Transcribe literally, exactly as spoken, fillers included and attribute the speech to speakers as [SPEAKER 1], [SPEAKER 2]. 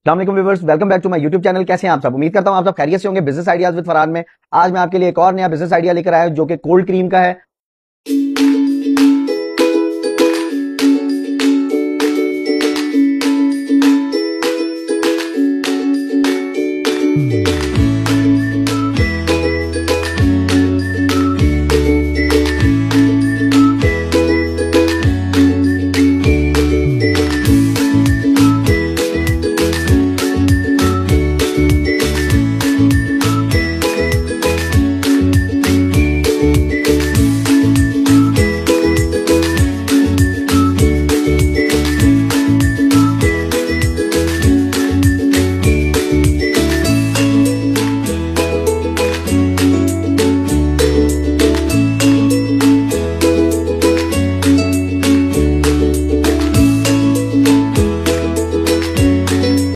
[SPEAKER 1] अस्सलाम viewers, welcome back to my YouTube channel. कैसे हैं आप सब? उम्मीद करता हूं आप सब खैरियत से होंगे। बिजनेस आइडियाज विद फरहान में आज मैं आपके लिए एक और नया बिजनेस आइडिया लेकर आया हूं जो कि कोल्ड क्रीम का है।